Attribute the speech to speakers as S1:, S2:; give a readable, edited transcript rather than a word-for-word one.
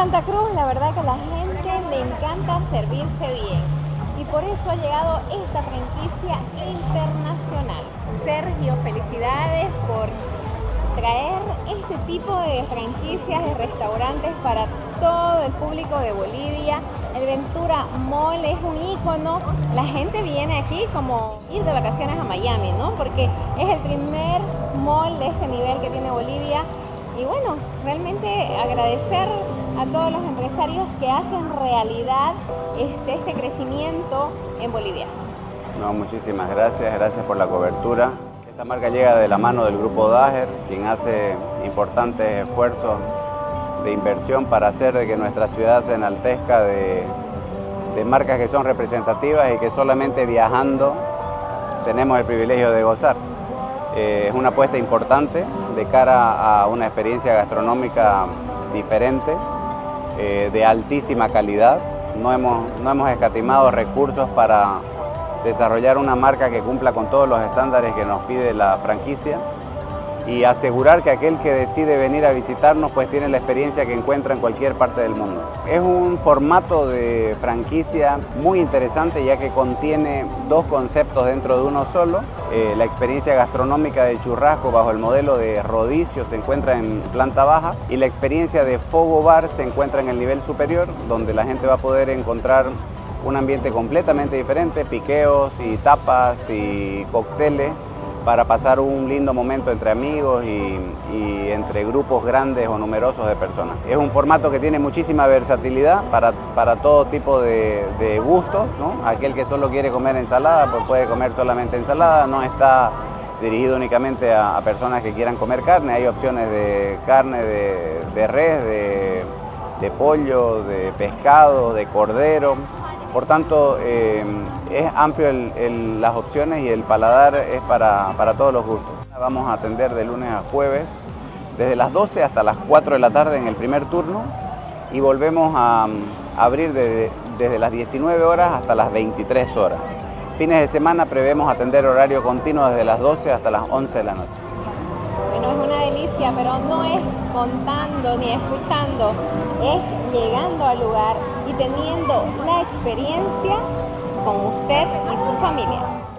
S1: Santa Cruz, la verdad que a la gente le encanta servirse bien y por eso ha llegado esta franquicia internacional. Sergio, felicidades por traer este tipo de franquicias de restaurantes para todo el público de Bolivia. El Ventura Mall es un ícono. La gente viene aquí como ir de vacaciones a Miami, ¿no? Porque es el primer mall de este nivel que tiene Bolivia. Y bueno, realmente agradecer a todos los empresarios que hacen realidad este crecimiento en Bolivia.
S2: No, muchísimas gracias, gracias por la cobertura. Esta marca llega de la mano del Grupo Daher, quien hace importantes esfuerzos de inversión para hacer de que nuestra ciudad se enaltezca de marcas que son representativas y que solamente viajando tenemos el privilegio de gozar. Es una apuesta importante de cara a una experiencia gastronómica diferente, de altísima calidad. No hemos escatimado recursos para desarrollar una marca que cumpla con todos los estándares que nos pide la franquicia y asegurar que aquel que decide venir a visitarnos pues tiene la experiencia que encuentra en cualquier parte del mundo. Es un formato de franquicia muy interesante ya que contiene dos conceptos dentro de uno solo. La experiencia gastronómica de churrasco bajo el modelo de rodicio se encuentra en planta baja y la experiencia de Fogo Bar se encuentra en el nivel superior, donde la gente va a poder encontrar un ambiente completamente diferente, piqueos y tapas y cócteles para pasar un lindo momento entre amigos y entre grupos grandes o numerosos de personas. Es un formato que tiene muchísima versatilidad para todo tipo de gustos, ¿no? Aquel que solo quiere comer ensalada pues puede comer solamente ensalada, no está dirigido únicamente a personas que quieran comer carne, hay opciones de carne de res, de pollo, de pescado, de cordero. Por tanto, es amplio las opciones y el paladar es para todos los gustos. Vamos a atender de lunes a jueves, desde las 12 hasta las 4 de la tarde en el primer turno y volvemos a abrir desde las 19 horas hasta las 23 horas. Fines de semana prevemos atender horario continuo desde las 12 hasta las 11 de la noche.
S1: Bueno, es una delicia, pero no es contando ni escuchando, es llegando al lugar y teniendo la experiencia con usted y su familia.